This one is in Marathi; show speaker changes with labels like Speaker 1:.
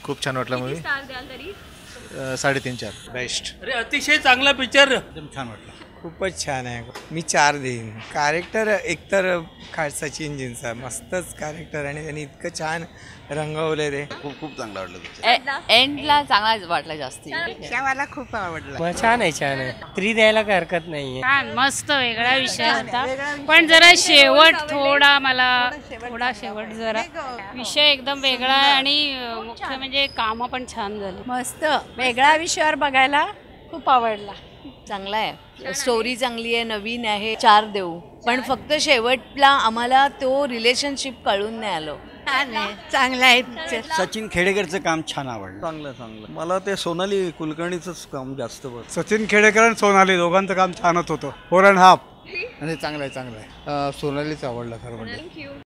Speaker 1: खूप छान वाटला मूवी.
Speaker 2: स्टार द्याल तरी
Speaker 1: 3.5-4 बेस्ट.
Speaker 3: अरे अतिशय चांगला पिक्चर.
Speaker 1: एकदम छान वाटला.
Speaker 4: खूपच छान आहे. मी 4 देईन. कॅरेक्टर एकतर सचिन जींचा मस्तच कॅरेक्टर आणि त्यांनी इतकं छान रंगवले ते.
Speaker 5: खूप खूप चांगला वाटलं.
Speaker 6: एंडला चांगला वाटला जास्ती.
Speaker 4: मला खूप आवडला.
Speaker 7: छान आहे 3 द्यायला काही हरकत नाहीये.
Speaker 2: छान मस्त वेगळा विषय होता पण जरा शेवट थोडा शेवट जरा विषय एकदम वेगळा आणि मुख्य म्हणजे कामं पण छान झाली.
Speaker 6: मस्त वेगळ्या विषयावर बघायला खूप आवडला. चांगला आहे. स्टोरी चांगली आहे, नवीन आहे. 4 देऊ. पण फक्त शेवटला आम्हाला तो रिलेशनशिप कळून नाही आलो. छान आहे, चांगला आहे.
Speaker 5: सचिन खेडेकरचं काम छान आवडलं. चांगलं. मला ते सोनाली कुलकर्णीचंच काम जास्त बघ.
Speaker 4: सचिन खेडेकर आणि सोनाली दोघांचं काम छानच होतं. 4.5.
Speaker 1: आणि चांगलं आहे सोनालीच आवडला खरं म्हणजे.
Speaker 2: थँक्यू.